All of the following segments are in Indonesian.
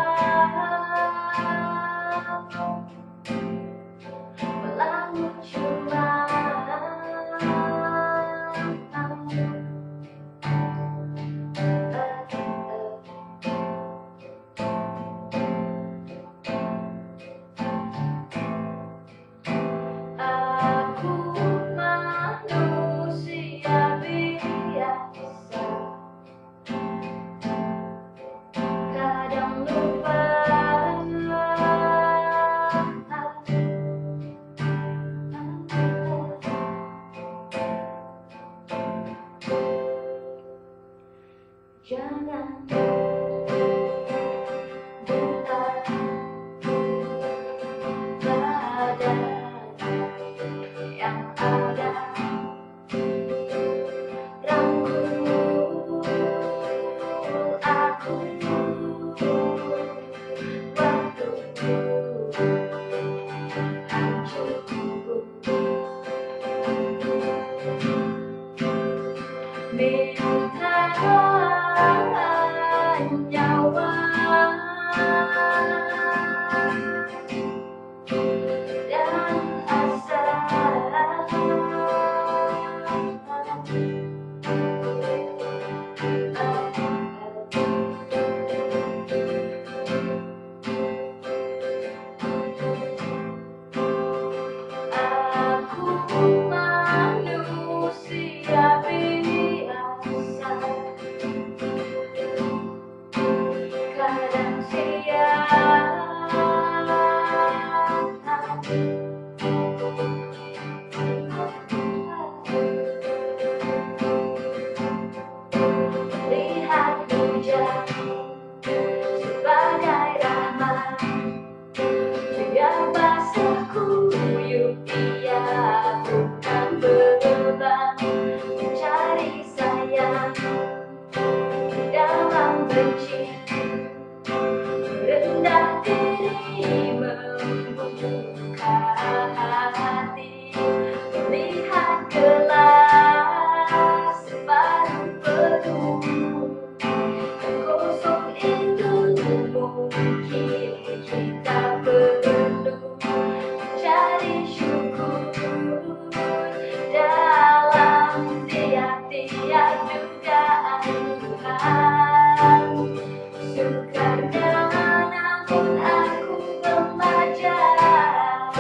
Melamun cuma aku manusia biasa, kadang lupa. Jangan buta pada yang ada, rangkul aku waktu hancurku. Minta nyawa dan asa, aku manusia biasa, kadang lihat hujan sebagai rahmat, biar basah kuyup dia bukan beban, mencari sayang dalam benci, rendah diri membuka hati, melihat gelas baru penuh, yang kosong itu mungkin kita perlu mencari syukur dalam tiap-tiap dugaan Tuhan. Sukarnya namun aku belajar,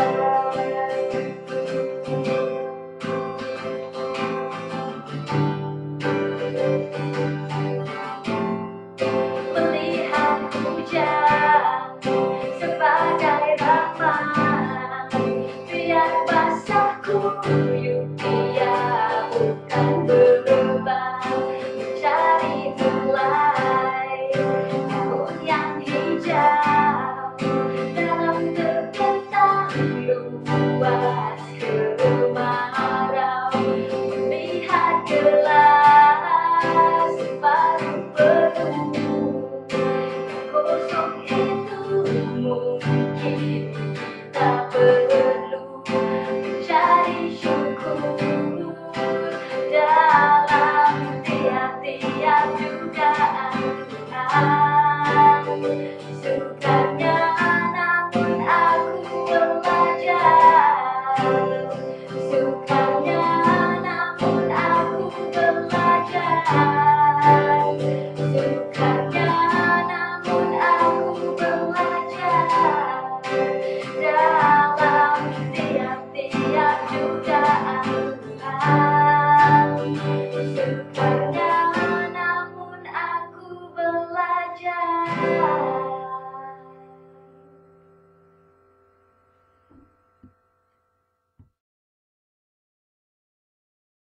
melihat hujan sebagai rahmat, biar basah kuyup dia bukan beban, mencari helai daun yang hijau dalam terbentang luas kemarau, melihat gelas baru penuh, yang kosong itu mungkin kita perlu mencari syukur dalam tiap-tiap dugaan Tuhan.